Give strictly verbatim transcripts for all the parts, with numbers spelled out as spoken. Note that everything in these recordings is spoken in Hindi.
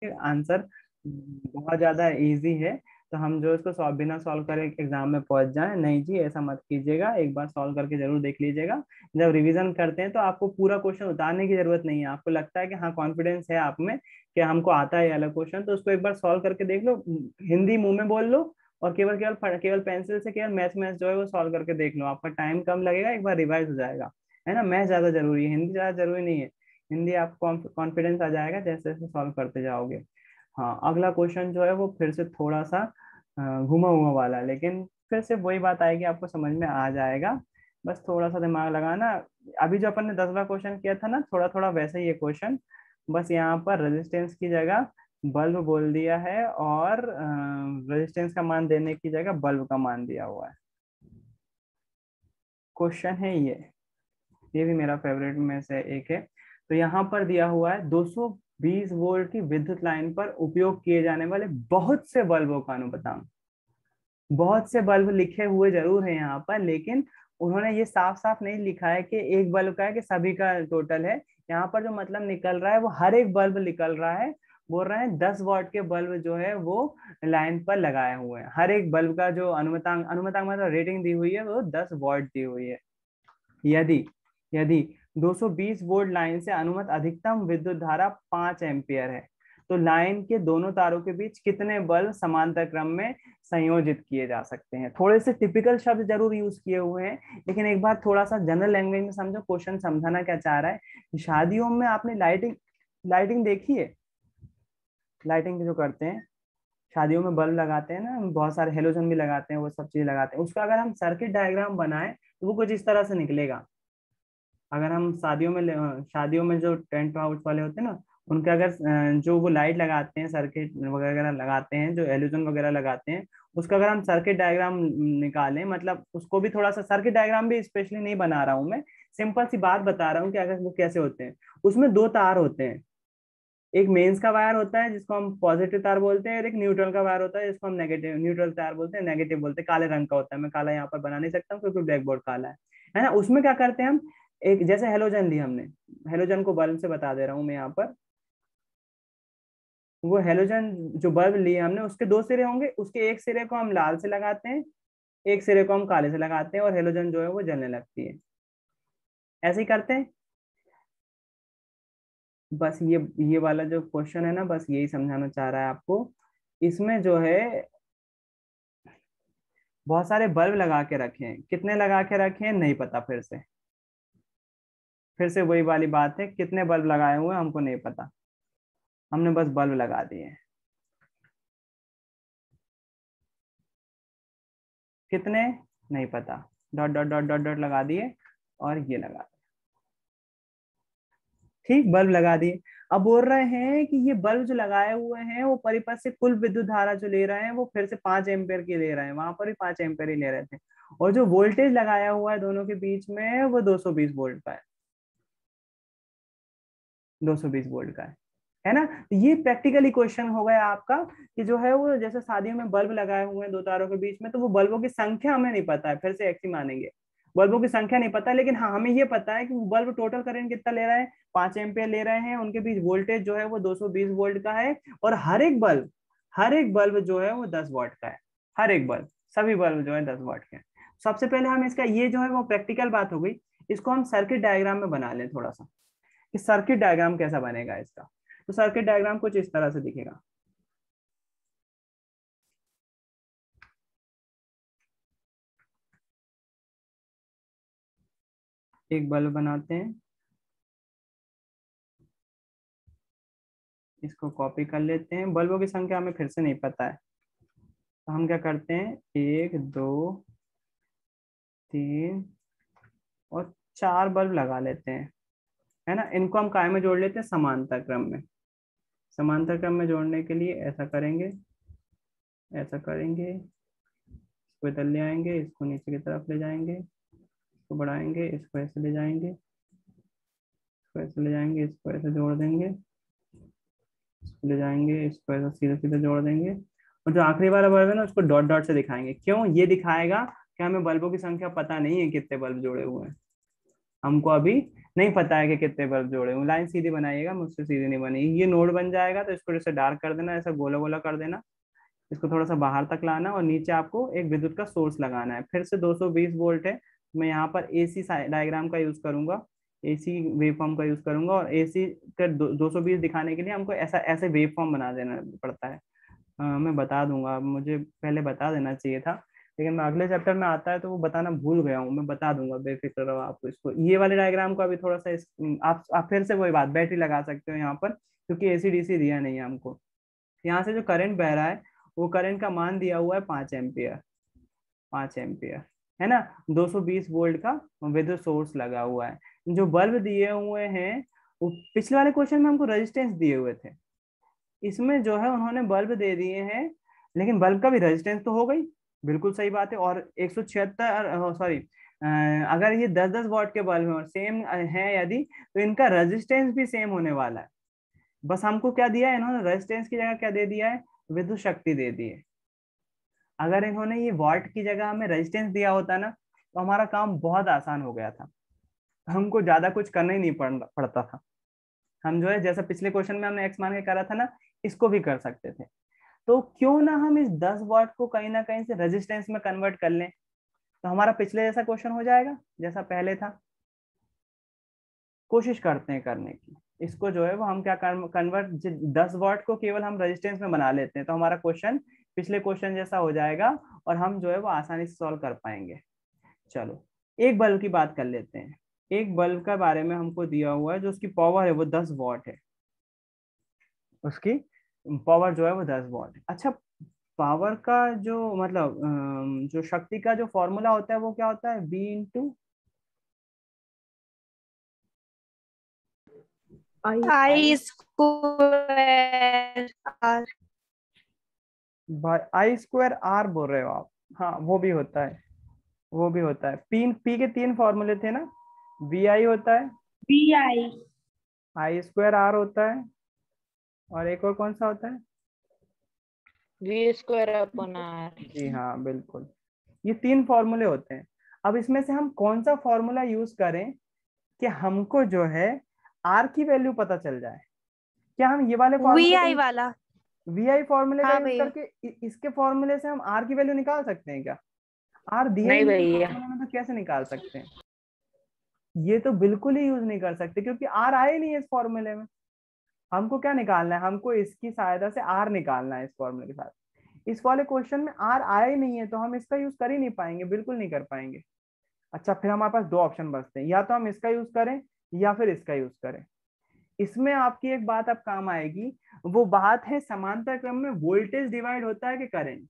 आंसर बहुत ज्यादा इजी है, तो हम जो इसको सॉल्व बिना सॉल्व करे एग्जाम में पहुंच जाए, नहीं जी ऐसा मत कीजिएगा, एक बार सॉल्व करके जरूर देख लीजिएगा। जब रिवीजन करते हैं तो आपको पूरा क्वेश्चन उतारने की जरूरत नहीं है, आपको लगता है कि हाँ कॉन्फिडेंस है आप में कि हमको आता है ये वाला क्वेश्चन, तो उसको एक बार सॉल्व करके देख लो, हिंदी मुंह में बोल लो, और केवल केवल केवल पेंसिल से केवल मैथ मैथ जो है वो सॉल्व करके देख लो, आपका टाइम कम लगेगा, एक बार रिवाइज हो जाएगा, है ना। मैथ ज्यादा जरूरी है, हिंदी ज्यादा जरूरी नहीं है। हिंदी आपको कॉन्फिडेंस आ जाएगा जैसे जैसे सॉल्व करते जाओगे। हाँ, अगला क्वेश्चन जो है वो फिर से थोड़ा सा अ, घुमा हुआ वाला है, लेकिन फिर से वही बात आएगी, आपको समझ में आ जाएगा, बस थोड़ा सा दिमाग लगाना। अभी जो अपन ने दसवां क्वेश्चन किया था ना, थोड़ा थोड़ा वैसे ही ये क्वेश्चन, बस यहाँ पर रेजिस्टेंस की जगह बल्ब बोल दिया है, और रेजिस्टेंस का मान देने की जगह बल्ब का मान दिया हुआ है। क्वेश्चन है ये ये भी मेरा फेवरेट में से एक है। तो यहाँ पर दिया हुआ है दो सौ बीस वोल्ट की विद्युत लाइन पर उपयोग किए जाने वाले बहुत से बल्बों का अनुपातांक। बहुत से बल्ब लिखे हुए जरूर है यहाँ पर, लेकिन उन्होंने ये साफ साफ नहीं लिखा है कि एक बल्ब का है कि सभी का टोटल है। यहाँ पर जो मतलब निकल रहा है वो हर एक बल्ब निकल रहा है। बोल रहे हैं दस वॉट के बल्ब जो है वो लाइन पर लगाए हुए हैं, हर एक बल्ब का जो अनुमतांक अनुमतांक मतलब रेटिंग दी हुई है वो दस वॉट दी हुई है। यदि यदि दो सौ बीस वोल्ट लाइन से अनुमत अधिकतम विद्युत धारा पांच एम्पियर है, तो लाइन के दोनों तारों के बीच कितने बल्ब समांतर क्रम में संयोजित किए जा सकते हैं। थोड़े से टिपिकल शब्द जरूर यूज किए हुए हैं, लेकिन एक बार थोड़ा सा जनरल लैंग्वेज में समझो, क्वेश्चन समझाना क्या चाह रहा है। शादियों में आपने लाइटिंग लाइटिंग देखी है, लाइटिंग जो करते हैं शादियों में बल्ब लगाते हैं ना, बहुत सारे हेलोजन भी लगाते हैं, वो सब चीज लगाते हैं, उसका अगर हम सर्किट डायग्राम बनाए तो वो कुछ इस तरह से निकलेगा। अगर हम शादियों में ले- शादियों में जो टेंट हाउस वाले होते हैं ना, उनके अगर अ, जो वो लाइट लगाते हैं, सर्किट वगैरह लगाते हैं, जो एल्यूजन वगैरह लगाते हैं, उसका अगर हम सर्किट डायग्राम निकालें, मतलब उसको भी थोड़ा सा, सर्किट डायग्राम भी स्पेशली नहीं बना रहा हूँ मैं, सिंपल सी बात बता रहा हूँ कि अगर वो कैसे होते हैं। उसमें दो तार होते हैं, एक मेंस का वायर होता है जिसको हम पॉजिटिव तार बोलते हैं, और एक न्यूट्रल का वायर होता है जिसको हम नेगेटिव न्यूट्रल तार बोलते हैं, नेगेटिव बोलते हैं। काले रंग का होता है, मैं काला यहाँ पर बना नहीं सकता हूँ क्योंकि ब्लैक बोर्ड काला है है ना। उसमें क्या करते हैं हम, एक जैसे हेलोजन ली हमने, हेलोजन को बल्ब से बता दे रहा हूँ मैं यहाँ पर। वो हेलोजन जो बल्ब लिए हमने, उसके दो सिरे होंगे, उसके एक सिरे को हम लाल से लगाते हैं, एक सिरे को हम काले से लगाते हैं, और हेलोजन जो है वो जलने लगती है। ऐसे ही करते हैं। बस ये ये वाला जो क्वेश्चन है ना, बस यही समझाना चाह रहा है आपको। इसमें जो है बहुत सारे बल्ब लगा के रखे हैं, कितने लगा के रखे हैं नहीं पता, फिर से फिर से वही वाली बात है, कितने बल्ब लगाए हुए हैं हमको नहीं पता, हमने बस बल्ब लगा दिए हैं। कितने नहीं पता, dot dot dot dot dot लगा दिए, और ये लगा, ठीक बल्ब लगा दिए। अब बोल रहे हैं कि ये बल्ब जो लगाए हुए हैं वो परिपथ से कुल विद्युत धारा जो ले रहे हैं वो फिर से पांच एम्पियर की ले रहे हैं, वहां पर भी पांच एम्पियर ही ले रहे थे, और जो वोल्टेज लगाया हुआ है दोनों के बीच में वो दो सौ बीस वोल्ट का है, दो सौ बीस वोल्ट का है है ना। तो ये प्रैक्टिकली क्वेश्चन हो गया आपका, कि जो है वो जैसे शादियों में बल्ब लगाए हुए हैं दो तारों के बीच में, तो वो बल्बों की संख्या हमें नहीं पता है, फिर से एक्स ही मानेंगे, बल्बों की संख्या नहीं पता, लेकिन हाँ हमें ये पता है कि वो बल्ब टोटल करंट कितना ले रहा है, पांच एम्पियर ले रहे हैं, उनके बीच वोल्टेज जो है वो दो सौ बीस वोल्ट का है, और हर एक बल्ब हर एक बल्ब जो है वो दस वॉट का है, हर एक बल्ब, सभी बल्ब जो है दस वॉट के हैं। सबसे पहले हम इसका ये जो है वो प्रैक्टिकल बात हो गई, इसको हम सर्किट डायग्राम में बना लें थोड़ा सा, कि सर्किट डायग्राम कैसा बनेगा इसका। तो सर्किट डायग्राम कुछ इस तरह से दिखेगा। एक बल्ब बनाते हैं, इसको कॉपी कर लेते हैं, बल्बों की संख्या हमें फिर से नहीं पता है, तो हम क्या करते हैं, एक दो तीन और चार बल्ब लगा लेते हैं, है ना। इनको हम काय में जोड़ लेते हैं, समांतर क्रम में। समांतर क्रम में जोड़ने के लिए ऐसा करेंगे, ऐसा करेंगे, इसको इधर ले आएंगे, इसको नीचे की तरफ ले जाएंगे, इसको बढ़ाएंगे, इसको ऐसे ले जाएंगे, इसको ऐसे ले जाएंगे, इसको ऐसे जोड़ देंगे, इसको ले जाएंगे, इसको ऐसे सीधे सीधे जोड़ देंगे, और जो आखिरी वाला बल्ब है ना उसको डॉट डॉट से दिखाएंगे। क्यों ये दिखाएगा कि हमें बल्बों की संख्या पता नहीं है कितने बल्ब जोड़े हुए हैं, हमको अभी नहीं पता है कि कितने बल्ब जोड़े हूँ। लाइन सीधी बनाइएगा, मुझसे सीधी नहीं बनी। ये नोड बन जाएगा तो इसको जैसे डार्क कर देना, ऐसा गोला गोला कर देना, इसको थोड़ा सा बाहर तक लाना और नीचे आपको एक विद्युत का सोर्स लगाना है। फिर से दो सौ बीस वोल्ट है, मैं यहाँ पर एसी डायग्राम का यूज करूंगा, एसी वेव फॉर्म का यूज करूंगा। और एसी का दो सौ बीस दिखाने के लिए हमको ऐसा ऐसे वेव फॉर्म बना देना पड़ता है। अ, मैं बता दूंगा, मुझे पहले बता देना चाहिए था, लेकिन मैं अगले चैप्टर में आता है तो वो बताना भूल गया हूँ। मैं बता दूंगा, बेफिक्र रहो आपको। इसको ये वाले डायग्राम को अभी थोड़ा सा इस, आप आप फिर से वही बात, बैटरी लगा सकते हो यहाँ पर, क्योंकि एसी डीसी दिया नहीं है हमको। यहाँ से जो करंट बह रहा है वो करंट का मान दिया हुआ है पांच एम्पियर, पांच एम्पियर है ना। दो सौ बीस वोल्ट का विद्युत सोर्स लगा हुआ है। जो बल्ब दिए हुए हैं वो पिछले वाले क्वेश्चन में हमको रेजिस्टेंस दिए हुए थे, इसमें जो है उन्होंने बल्ब दे दिए हैं, लेकिन बल्ब का भी रेजिस्टेंस तो हो गई, बिल्कुल सही बात है। और एक सौ छिहत्तर सॉरी, अगर ये दस दस वॉट के बल्ब हैं और सेम है यदि, तो इनका रेजिस्टेंस भी सेम होने वाला है। बस हमको क्या दिया है इन्होंने, रेजिस्टेंस की जगह क्या दे दिया है, विद्युत शक्ति दे दी है। अगर इन्होंने ये वॉट की जगह हमें रेजिस्टेंस दिया होता ना, तो हमारा काम बहुत आसान हो गया था, हमको ज्यादा कुछ करना ही नहीं पड़, पड़ता था। हम जो है जैसा पिछले क्वेश्चन में हमने एक्स मान के करा था ना, इसको भी कर सकते थे। तो क्यों ना हम इस दस वॉट को कहीं ना कहीं से रेजिस्टेंस में कन्वर्ट कर लें, तो हमारा पिछले जैसा क्वेश्चन हो जाएगा जैसा पहले था। कोशिश करते हैं करने की। इसको जो है वो हम क्या कन्वर्ट, दस वॉट को केवल हम रेजिस्टेंस में बना लेते हैं, तो हमारा क्वेश्चन पिछले क्वेश्चन जैसा हो जाएगा और हम जो है वो आसानी से सॉल्व कर पाएंगे। चलो एक बल्ब की बात कर लेते हैं। एक बल्ब के बारे में हमको दिया हुआ है, जो उसकी पावर है वो दस वॉट है, उसकी पावर जो है वो दस वॉट है। अच्छा, पावर का जो मतलब अम, जो शक्ति का जो फॉर्मूला होता है वो क्या होता है, B into I square R. I square R बोल रहे हो आप? हाँ वो भी होता है, वो भी होता है। तीन पी के तीन फॉर्मूले थे ना, वी आई होता है, B I I square R होता है, और एक और कौन सा होता है, वी स्क्वायर अपन आर। जी हाँ बिल्कुल, ये तीन फॉर्मूले होते हैं। अब इसमें से हम कौन सा फॉर्मूला यूज करें कि हमको जो है आर की वैल्यू पता चल जाए? क्या हम ये वाले वी फॉर्मूले आई का, वाला। वी आई फॉर्मूले का हाँ यूज भैया। करके इ- इसके फॉर्मूले से हम आर की वैल्यू निकाल सकते हैं क्या? आर दिया ही नहीं नहीं है भैया। फॉर्मूले में, तो कैसे निकाल सकते हैं? ये तो बिल्कुल ही यूज नहीं कर सकते, क्योंकि आर आए नहीं है इस फॉर्मूले में। हमको क्या निकालना है, हमको इसकी सहायता से आर निकालना है इस फॉर्मूले के साथ। इस वाले क्वेश्चन में आर आया ही नहीं है, तो हम इसका यूज कर ही नहीं पाएंगे, बिल्कुल नहीं कर पाएंगे। अच्छा, फिर हमारे पास दो ऑप्शन बचते हैं, या तो हम इसका यूज करें या फिर इसका यूज करें। इसमें आपकी एक बात अब काम आएगी, वो बात है समांतर क्रम में वोल्टेज डिवाइड होता है कि करंट?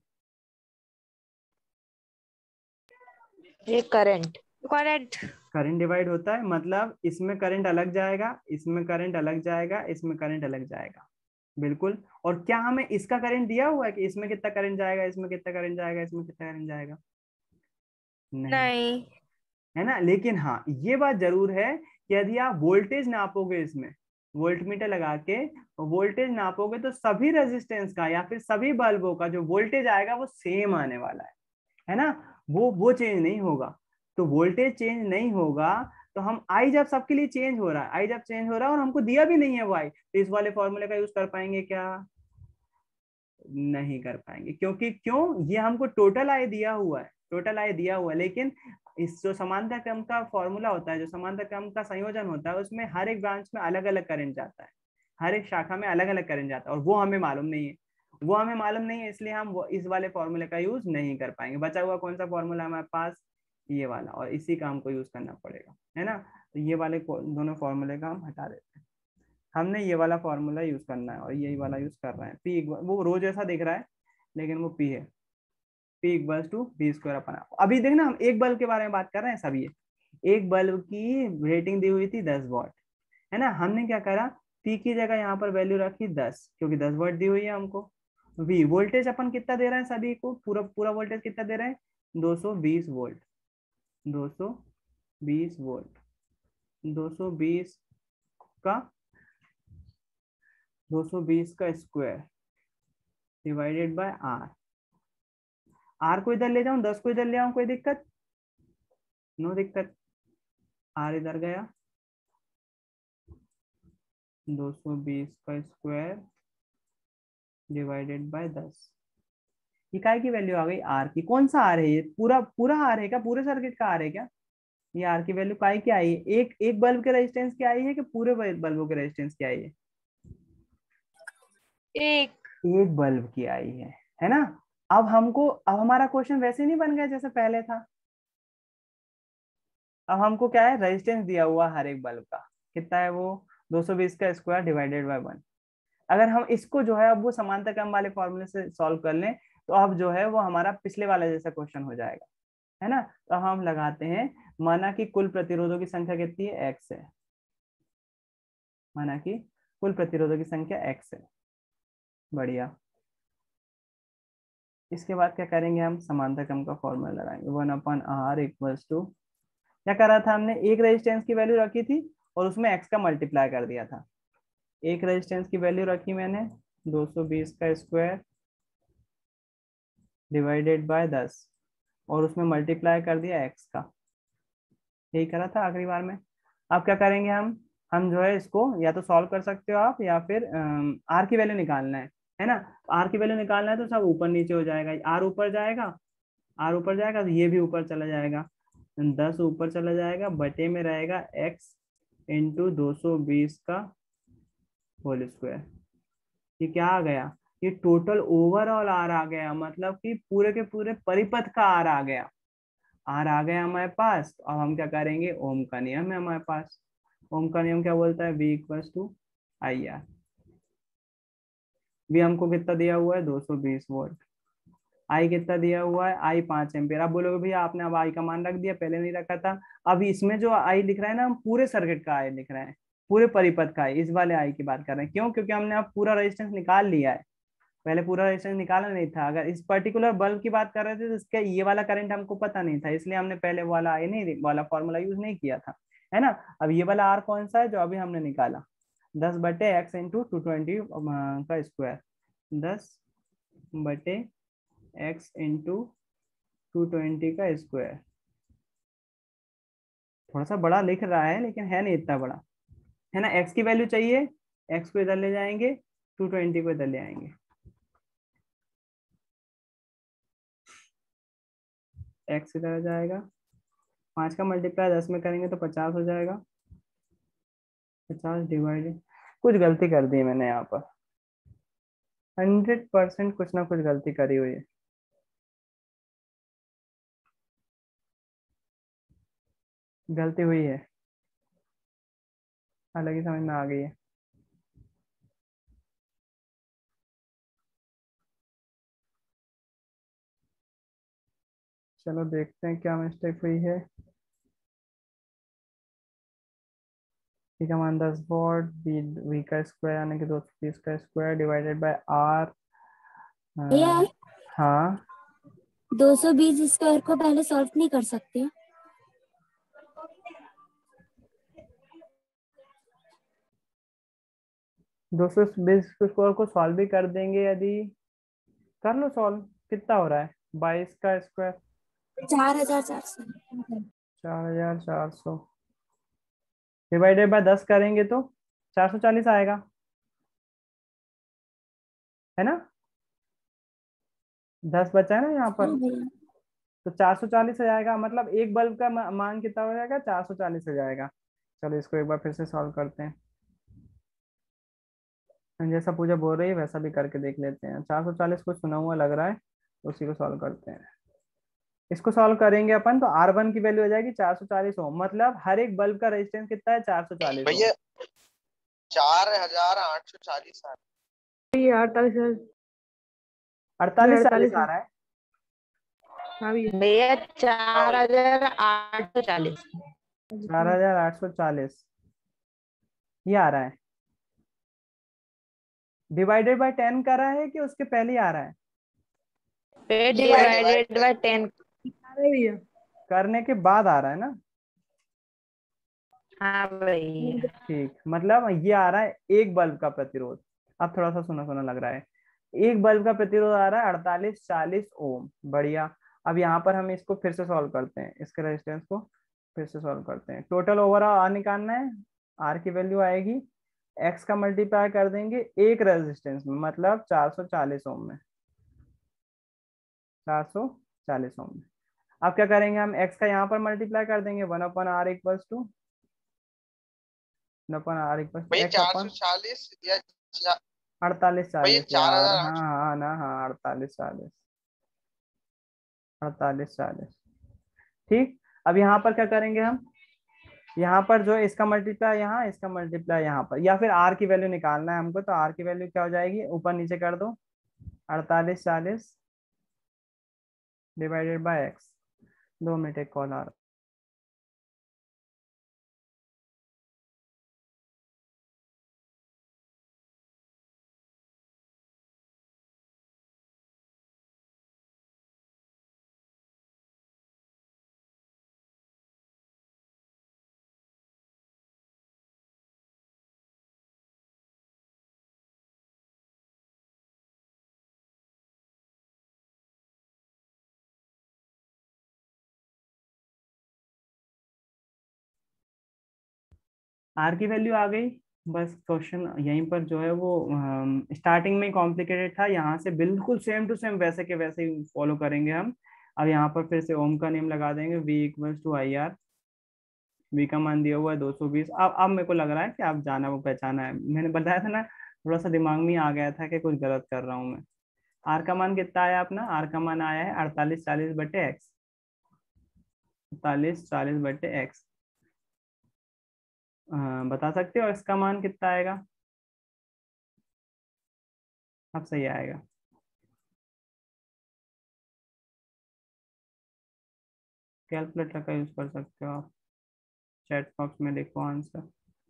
ये करंट। करंट। करंट डिवाइड होता है, मतलब इसमें करंट अलग जाएगा, इसमें करंट अलग जाएगा, इसमें करंट अलग जाएगा, बिल्कुल। और क्या हमें इसका करंट दिया हुआ है कि इसमें कितना करंट जाएगा, इसमें कितना करंट जाएगा, इसमें कितना करंट जाएगा? नहीं, नहीं। है ना। लेकिन हाँ ये बात जरूर है कि यदि आप वोल्टेज नापोगे, इसमें वोल्ट मीटर लगा के वोल्टेज नापोगे, तो सभी रेजिस्टेंस का या फिर सभी बल्बों का जो वोल्टेज आएगा वो सेम आने वाला है है ना। वो वो चेंज नहीं होगा। तो वोल्टेज चेंज नहीं होगा, तो हम आई जब सबके लिए चेंज हो रहा है, आई जब चेंज हो रहा है और हमको दिया भी नहीं है वो आई, तो इस वाले फॉर्मूले का यूज कर पाएंगे क्या? नहीं कर पाएंगे। क्योंकि क्यों, ये हमको टोटल आई दिया हुआ है, टोटल आई दिया हुआ है, लेकिन इस जो समांतर क्रम का फॉर्मूला होता है, जो समांतर क्रम का संयोजन होता है, उसमें हर एक ब्रांच में अलग अलग करंट जाता है, हर एक शाखा में अलग अलग करंट जाता है, और वो हमें मालूम नहीं है। वो हमें मालूम नहीं है, इसलिए हम वो इस वाले फॉर्मूले का यूज नहीं कर पाएंगे। बचा हुआ कौन सा फॉर्मूला हमारे पास, ये वाला, और इसी का हमको यूज करना पड़ेगा, है ना। तो ये वाले दोनों फॉर्मूले का हम हटा देते हैं, हमने ये वाला फॉर्मूला यूज करना है, और यही वाला यूज कर रहे हैं। पी वो रो जैसा दिख रहा है, लेकिन वो पी है, P equals to B square upon. अभी देखना, हम एक बल्ब के बारे में बात कर रहे हैं सभी। एक बल्ब की रेटिंग दी हुई थी दस वॉट, है ना। हमने क्या करा, पी की जगह यहाँ पर वैल्यू रखी दस, क्योंकि दस वॉट दी हुई है हमको। वी वोल्टेज अपन कितना दे रहे हैं सभी को, पूरा पूरा वोल्टेज कितना दे रहे हैं, दो सौ बीस वोल्ट, दो सौ बीस वोल्ट, दो सौ बीस का दो सौ बीस का square divided by R. R को इधर ले जाऊं, दस को इधर ले आऊं, कोई दिक्कत? नो दिक्कत। आर इधर गया, दो सौ बीस का स्क्वायर डिवाइडेड बाय दस। इकाई की वैल्यू आ गई आर की। कौन सा आर है ये? पूरा पूरा आर है क्या? पूरे सर्किट का आर है क्या? ये आर की वैल्यू काय क्या आई है? एक एक बल्ब के रेजिस्टेंस क्या आई है कि पूरे बल्बों के रेजिस्टेंस क्या आई है? एक एक बल्ब की आई है, है ना। अब हमको, अब हमारा क्वेश्चन वैसे नहीं बन गया जैसे पहले था। अब हमको क्या है, रेजिस्टेंस दिया हुआ हर एक बल्ब का कितना है, वो दो सौ बीस का स्क्वायर डिवाइडेड बाय वन। अगर हम इसको जो है अब वो समांतर क्रम वाले फॉर्मूले से सॉल्व कर लें तो अब जो है वो हमारा पिछले वाला जैसा क्वेश्चन हो जाएगा, है ना। तो हम लगाते हैं, माना कि कुल प्रतिरोधों की संख्या कितनी है, एक्स है। माना कि कुल प्रतिरोधों की संख्या एक्स है। बढ़िया। इसके बाद क्या करेंगे, हम समांतर क्रम का फॉर्मूला लगाएंगे, one upon R equals to, क्या करा था हमने, एक रेजिस्टेंस की वैल्यू रखी थी और उसमें एक्स का मल्टीप्लाई कर दिया था। एक रेजिस्टेंस की वैल्यू रखी मैंने दो सौ बीस का स्क्वायर डिवाइडेड बाय दस और उसमें मल्टीप्लाई कर दिया एक्स का। यही करा था आखिरी बार में। अब क्या करेंगे हम हम जो है इसको या तो सॉल्व कर सकते हो आप, या फिर आर की वैल्यू निकालना है है ना। आर की वैल्यू निकालना है तो सब ऊपर नीचे हो जाएगा, आर ऊपर जाएगा, आर ऊपर जाएगा तो ये भी ऊपर चला जाएगा, दस ऊपर चला जाएगा, बटे में रहेगा एक्स इंटू दो सौ बीस का होल स्क्वायर। ये क्या आ गया, ये टोटल ओवरऑल आर आ गया, मतलब कि पूरे के पूरे परिपथ का आर आ गया। आर आ गया हमारे पास। तो अब हम क्या करेंगे, ओम का नियम है हमारे पास। ओम का नियम क्या बोलता है, V equals to I R. V हमको कितना दिया हुआ है, दो सौ बीस वोल्ट। आई कितना दिया हुआ है, आई पांच एम्पियर। आप बोलोगे भैया आपने अब आई का मान रख दिया, पहले नहीं रखा था। अब इसमें जो आई लिख रहा है ना, हम पूरे सर्किट का आई लिख रहे हैं, पूरे परिपथ का आई, इस वाले आई की बात कर रहे हैं। क्यों? क्योंकि हमने अब पूरा रेजिस्टेंस निकाल लिया है, पहले पूरा रेजिस्टेंस निकाला नहीं था। अगर इस पर्टिकुलर बल्ब की बात कर रहे थे तो इसका ये वाला करंट हमको पता नहीं था, इसलिए हमने पहले वाला आई नहीं वाला फॉर्मूला यूज नहीं किया था, है ना। अब ये वाला आर कौन सा है जो अभी हमने निकाला, दस बटे एक्स इंटू टू ट्वेंटी का स्क्वायर, दस बटे एक्स इंटू टू ट्वेंटी का स्क्वायर। थोड़ा सा बड़ा लिख रहा है लेकिन है नहीं इतना बड़ा, है ना। एक्स की वैल्यू चाहिए, एक्स को इधर ले जाएंगे, टू ट्वेंटी को इधर ले आएंगे। एक्स इधर आ जाएगा, पाँच का मल्टीप्लाई दस में करेंगे तो पचास हो जाएगा, पचास डिवाइडेड, कुछ गलती कर दी मैंने यहाँ पर, हंड्रेड परसेंट कुछ ना कुछ गलती करी हुई है। गलती हुई है, हालांकि समझ में आ गई है। चलो देखते हैं क्या मिस्टेक हुई है। ठीक है, मान दस वॉट, बी वी का स्क्वायर यानी कि दो सौ तीस का स्क्वायर डिवाइडेड बाय आर। भैया हाँ, दो सौ बीस स्क्वायर को पहले सॉल्व नहीं कर सकते? दो सौ बीस स्क्वायर को सॉल्व भी कर देंगे यदि, कर लो सॉल्व। कितना हो रहा है, बाईस का स्क्वायर, चार हजार चार सौ चार हजार चार सौ डिवाइडेड बाय दस करेंगे तो चार सौ चालीस आएगा, है ना। दस बचा है ना यहाँ पर, हाँ भैया। तो चार सौ चालीस हो जाएगा, मतलब एक बल्ब का मा- मान कितना हो जाएगा, चार सौ चालीस हो जाएगा। चलो इसको एक बार फिर से सॉल्व करते हैं, जैसा पूजा बोल रही है वैसा भी करके देख लेते हैं। चार सौ चालीस को सुना हुआ लग रहा है, तो उसी को सॉल्व करते हैं। इसको सॉल्व करेंगे अपन तो आर वन की वैल्यू हो जाएगी चार सौ चालीस ओम, मतलब हर एक बल्ब का रेजिस्टेंस कितना है, चार सौ चालीस ओम। भैया चार हजार आठ सौ चालीस आ अड़तालीस अड़तालीस चालीस अड़तालीस आ रहा है। हाँ भैया भैया चार हजार आठ सौ चालीस। चार हजार आठ सौ चालीस ये आ रहा है। डिवाइडेड बाय टेन कर रहा है कि उसके पहले ही आ रहा है, पे डिवाइडेड बाय टेन। अरे भैया करने के बाद आ रहा है ना। हाँ भैया। ठीक, मतलब ये आ रहा है एक बल्ब का प्रतिरोध। अब थोड़ा सा सुना सुना लग रहा है, एक बल्ब का प्रतिरोध आ रहा है अड़तालीस चालीस ओम। बढ़िया। अब यहाँ पर हम इसको फिर से सॉल्व करते हैं, इसके रेजिस्टेंस को। फिर से सॉल्व करते हैं। टोटल ओवरऑल आर निकालना है, आर की वैल्यू आएगी, एक्स का मल्टीप्लाई कर देंगे एक रेजिस्टेंस में, मतलब चार सौ चालीस ओम में, चार सौ चालीस ओम में। अब क्या करेंगे हम, एक्स का यहाँ पर मल्टीप्लाई कर देंगे, one upon R equals to one upon R equals to भाई एक्स चार सौ अपन चालीस या चा- अड़तालीस भाई चालीस चार यार, हजार हाँ आठ सौ हाँ ना, हाँ अड़तालीस चालीस, अड़तालीस चालीस, ठीक। अब यहाँ पर क्या करेंगे हम, यहाँ पर जो है इसका मल्टीप्लाई यहाँ, इसका मल्टीप्लाई यहाँ पर, या फिर आर की वैल्यू निकालना है हमको, तो आर की वैल्यू क्या हो जाएगी, ऊपर नीचे कर दो, अड़तालीस चालीस डिवाइडेड बाय एक्स। दो मिनट एक कॉल आ रहा। आर की वैल्यू आ गई। बस क्वेश्चन यहीं पर जो है वो स्टार्टिंग में कॉम्प्लिकेटेड था, यहाँ से बिल्कुल सेम टू सेम वैसे के वैसे ही फॉलो करेंगे हम। अब यहाँ पर फिर से ओम का नियम लगा देंगे, v equals to I R, v का मान दिया हुआ है दो सौ बीस। अब अब मेरे को लग रहा है कि आप जाना वो पहचाना है, मैंने बताया था ना, थोड़ा सा दिमाग में आ गया था कि कुछ गलत कर रहा हूँ मैं। आर का मान कितना आया अपना, आर का मान आया है अड़तालीस चालीस बटे एक्स, अड़तालीस चालीस बटे एक्स। बता सकते हो इसका मान कितना आएगा, अब सही आएगा। कैलकुलेटर का यूज कर सकते हो आप, चैट बॉक्स में लिखो आंसर,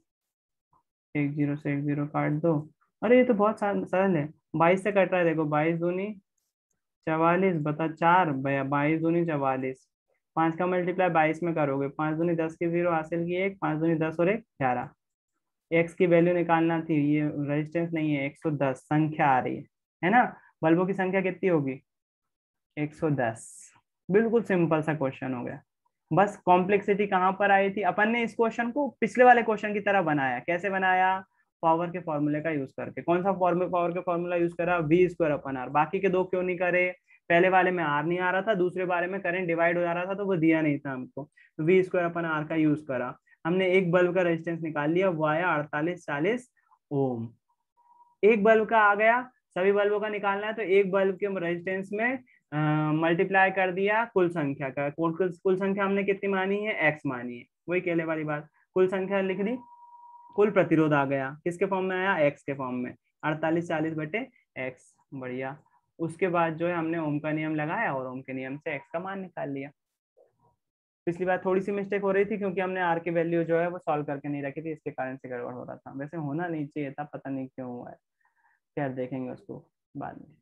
एक जीरो से एक जीरो काट दो। अरे ये तो बहुत सरल है, बाईस से कट रहा है, देखो बाईस दूनी चवालीस बता चार, बाईस दूनी चवालीस, पांच का मल्टीप्लाई बाईस में करोगे, पांच दूनी दस की जीरो हासिल की एक, पांच दूनी दस और एक ग्यारह। एक्स की वैल्यू निकालना थी, ये रेजिस्टेंस नहीं है, एक सौ दस संख्या आ रही है है ना। बल्बों की संख्या कितनी होगी, एक सौ दस। बिल्कुल सिंपल सा क्वेश्चन हो गया। बस कॉम्प्लेक्सिटी कहाँ पर आई थी, अपन ने इस क्वेश्चन को पिछले वाले क्वेश्चन की तरह बनाया। कैसे बनाया, पावर के फॉर्मूले का यूज करके। कौन सा फॉर्मूला, पावर के फॉर्मूला यूज करा, वी स्क्वायर अपन आर। बाकी के दो क्यों नहीं करे, पहले वाले में आर नहीं आ रहा था, दूसरे वाले में करंट डिवाइड हो जा रहा था तो वो दिया नहीं था हमको, वी स्क्वायर अपन आर का यूज करा। हमने एक बल्ब का रेजिस्टेंस निकाल लिया, वो आया अड़तालीस चालीस ओम। एक बल्ब का आ गया, सभी बल्बों का निकालना है तो एक बल्ब के रेजिस्टेंस में मल्टीप्लाई कर दिया कुल संख्या का। कुल, कुल संख्या हमने कितनी मानी है, एक्स मानी है, वही कहने वाली बात। कुल संख्या लिख दी, कुल प्रतिरोध आ गया, किसके फॉर्म में आया, एक्स के फॉर्म में, अड़तालीस चालीस बटे एक्स। बढ़िया। उसके बाद जो है हमने ओम का नियम लगाया और ओम के नियम से एक्स का मान निकाल लिया। पिछली बार थोड़ी सी मिस्टेक हो रही थी क्योंकि हमने आर की वैल्यू जो है वो सॉल्व करके नहीं रखी थी, इसके कारण से गड़बड़ हो रहा था। वैसे होना नहीं चाहिए था, पता नहीं क्यों हुआ है, खैर देखेंगे उसको बाद में।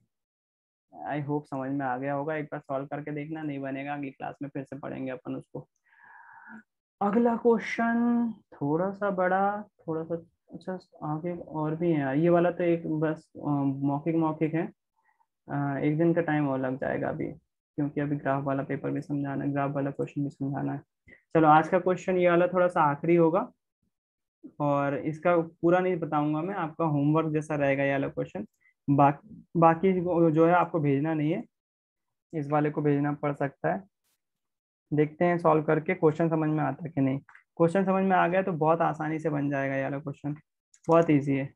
आई होप समझ में आ गया होगा, एक बार सॉल्व करके देखना, नहीं बनेगा अगली क्लास में फिर से पढ़ेंगे अपन उसको। अगला क्वेश्चन थोड़ा सा बड़ा, थोड़ा सा अच्छा, आगे और भी है। ये वाला तो एक बस मौखिक मौखिक है, एक दिन का टाइम और लग जाएगा अभी, क्योंकि अभी ग्राफ वाला पेपर भी समझाना है, ग्राफ वाला क्वेश्चन भी समझाना है। चलो आज का क्वेश्चन ये वाला थोड़ा सा आखिरी होगा, और इसका पूरा नहीं बताऊंगा मैं, आपका होमवर्क जैसा रहेगा ये वाला क्वेश्चन। बा, बाकी जो है आपको भेजना नहीं है, इस वाले को भेजना पड़ सकता है। देखते हैं सॉल्व करके क्वेश्चन समझ में आता है कि नहीं। क्वेश्चन समझ में आ गया तो बहुत आसानी से बन जाएगा ये वाला क्वेश्चन, बहुत इजी है।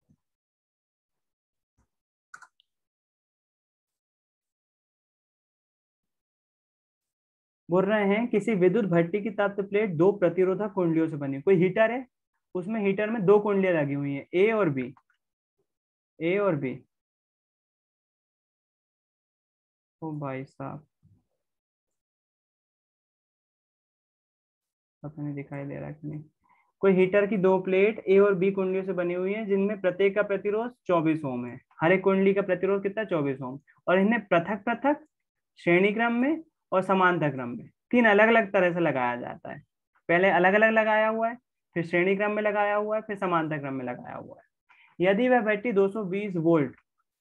बोल रहे हैं किसी विद्युत भट्टी की तप्त प्लेट दो प्रतिरोधक कुंडलियों से बनी। कोई हीटर है, उसमें हीटर में दो कुंडलियां लगी हुई हैं, ए और बी, ए और बी। ओ भाई साहब, पता नहीं दिखाई दे रहा कि नहीं। कोई हीटर की दो प्लेट ए और बी कुंडलियों से बनी हुई है, जिनमें प्रत्येक का प्रतिरोध चौबीस ओम है। हर एक कुंडली का प्रतिरोध कितना, चौबीस ओम। और इन्हें पृथक पृथक, श्रेणी क्रम में और समांतर क्रम में, तीन अलग अलग तरह से लगाया जाता है। पहले अलग अलग लगाया हुआ है, फिर श्रेणी क्रम में लगाया हुआ है, फिर समांतर क्रम में लगाया हुआ है। यदि वह बैटरी दो सौ बीस वोल्ट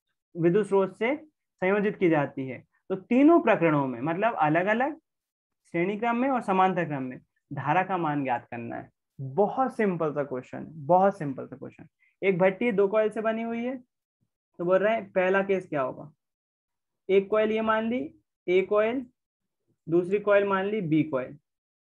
विद्युत स्रोत से संयोजित की जाती है तो तीनों प्रकरणों में, मतलब अलग अलग, श्रेणी क्रम में और समांतर क्रम में धारा का मान ज्ञात करना है। बहुत सिंपल सा क्वेश्चन, बहुत सिंपल सा क्वेश्चन। एक भट्टी दो कॉइल से बनी हुई है, तो बोल रहे हैं पहला केस क्या होगा, एक कॉइल ये मान ली ए कॉइल, दूसरी कॉइल मान ली बी कॉइल,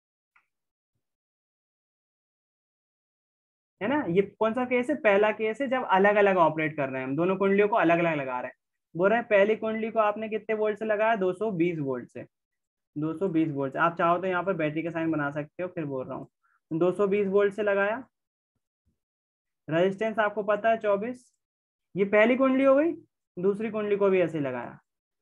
है ना। ये कौन सा केस है, पहला केस है जब अलग अलग ऑपरेट कर रहे हैं हम, दोनों कुंडलियों को अलग अलग लगा रहे हैं। बोल रहे हैं पहली कुंडली को आपने कितने वोल्ट से लगाया, दो सौ बीस वोल्ट से, दो सौ बीस वोल्ट से। आप चाहो तो यहाँ पर बैटरी का साइन बना सकते हो, फिर बोल रहा हूँ दो सौ बीस वोल्ट से लगाया। रेजिस्टेंस आपको पता है चौबीस, ये पहली कुंडली हो गई। दूसरी कुंडली को भी ऐसे लगाया,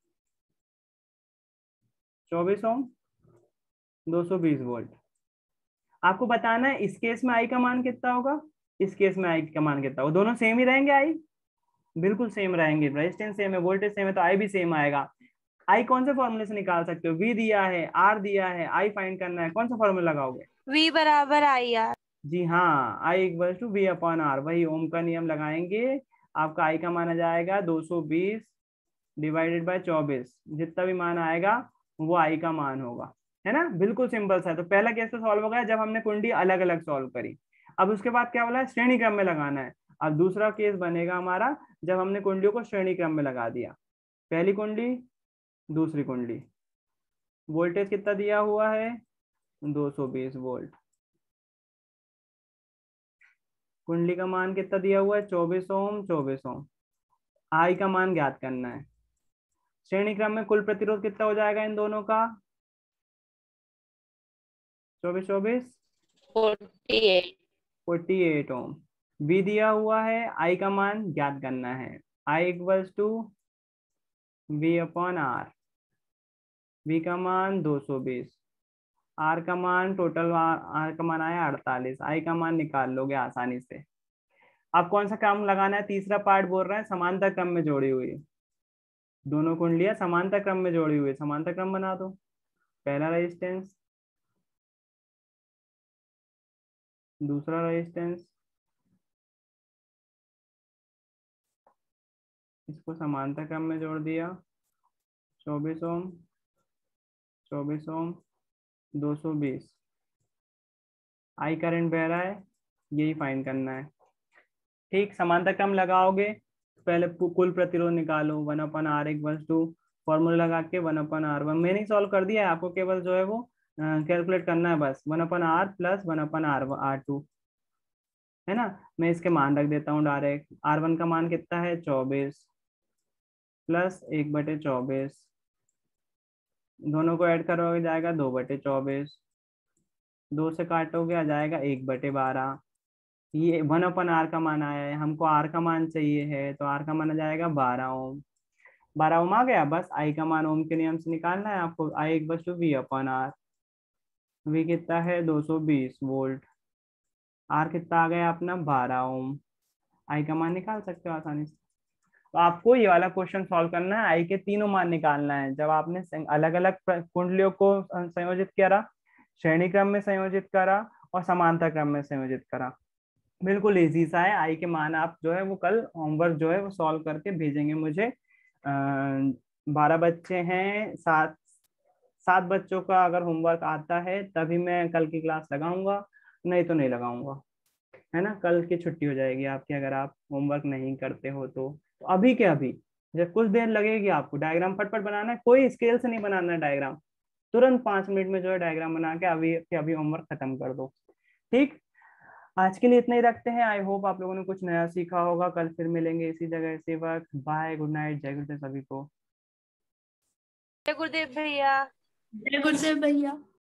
चौबीस ओम, दो सौ बीस वोल्ट। आपको बताना है इस केस में आई का मान कितना होगा, इस केस में आई का मान कितना होगा। दोनों सेम ही रहेंगे, आई बिल्कुल सेम रहेंगे, रेजिस्टेंस सेम है, वोल्टेज सेम है, तो आई भी सेम आएगा। आई कौन से फॉर्मूले से निकाल सकते हो, वी दिया है, आर दिया है, आई फाइंड करना है, कौन सा फॉर्मूला लगाओगे, V बराबर आई आर। जी हाँ, I equal to V upon R, वही ओम का नियम लगाएंगे। आपका आई का मान आ जाएगा दो सौ बीस डिवाइडेड बाय चौबीस, जितना भी मान आएगा वो आई का मान होगा, है ना। बिल्कुल सिंपल सा है। तो पहला केस तो सॉल्व हो गया जब हमने कुंडली अलग अलग सॉल्व करी। अब उसके बाद क्या बोला है, श्रेणी क्रम में लगाना है। अब दूसरा केस बनेगा हमारा जब हमने कुंडलियों को श्रेणी क्रम में लगा दिया, पहली कुंडली दूसरी कुंडली, वोल्टेज कितना दिया हुआ है, दो सौ बीस वोल्ट, कुंडली का मान कितना दिया हुआ है, चौबीस ओम, चौबीस ओम, आई का मान ज्ञात करना है। श्रेणी क्रम में कुल प्रतिरोध कितना हो जाएगा इन दोनों का, चौबीस चौबीस forty eight. Forty eight ohm. V दिया हुआ है, आई का मान ज्ञात करना है, I equals to V upon R, V का मान दो सौ बीस, आर का मान टोटल आर का मान आया अड़तालीस, आई का मान निकाल लोगे आसानी से। अब कौन सा क्रम लगाना है, तीसरा पार्ट बोल रहा है समांतर क्रम में जोड़ी हुई, दोनों कुंडलियां समांतर क्रम में जोड़ी हुई, समांतर क्रम बना दो। पहला रेजिस्टेंस, दूसरा रेजिस्टेंस, इसको समांतर क्रम में जोड़ दिया, चौबीस ओम, चौबीस ओम, दो सौ बीस, आई करंट बह रहा है, यही फाइंड करना है। ठीक, समांतर क्रम लगाओगे पहले कुल प्रतिरोध निकालो, one upon R equals to, formula लगा के वन अपन आर वन, मैंने सॉल्व कर दिया है, आपको केवल जो है वो कैलकुलेट करना है बस, one upon R plus one upon R R two, है ना। मैं इसके मान रख देता हूँ डायरेक्ट, आर वन का मान कितना है, चौबीस प्लस एक बटे चौबीस, दोनों को ऐड करोगे जाएगा दो बटे चौबीस, दो से काटोगे आ जाएगा एक बटे बारह। ये वन अपन आर का मान आया है, हमको आर का मान चाहिए है, तो आर का मान आ जाएगा बारह ओम, बारह ओम आ गया। बस आई का मान ओम के नियम से निकालना है आपको, I equal to V upon R, V कितना है दो सौ बीस वोल्ट, आर कितना आ गया अपना बारह ओम, आई का मान निकाल सकते हो आसानी से। तो आपको ये वाला क्वेश्चन सॉल्व करना है, आई के तीनों मान निकालना है। जब आपने अलग अलग कुंडलियों को संयोजित करा, श्रेणी क्रम में संयोजित करा और समांतर क्रम में संयोजित करा, बिल्कुल इजी सा है। आई के मान आप जो है वो कल होमवर्क जो है वो सॉल्व करके भेजेंगे मुझे। बारह बच्चे हैं, सात सात बच्चों का अगर होमवर्क आता है तभी मैं कल की क्लास लगाऊंगा, नहीं तो नहीं लगाऊंगा, है ना। कल की छुट्टी हो जाएगी आपकी अगर आप होमवर्क नहीं करते हो तो, तो अभी के अभी जब कुछ देर लगेगी आपको, डायग्राम फटफट बनाना है, कोई स्केल से नहीं बनाना है डायग्राम, तुरंत पांच मिनट में जो है डायग्राम बना के अभी के अभी होमवर्क खत्म कर दो। ठीक, आज के लिए इतना ही रखते हैं। आई होप आप लोगों ने कुछ नया सीखा होगा। कल फिर मिलेंगे इसी जगह इसी वक्त। बाय, गुड नाइट, जय गुरुदेव सभी को। जय गुरुदेव भैया। जय गुरुदेव भैया।